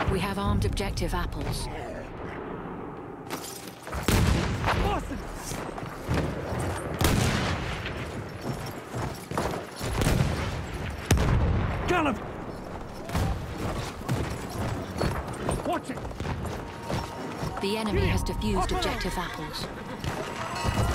We have armed objective apples. Boston! Gallop! Watch it! The enemy has defused objective apples.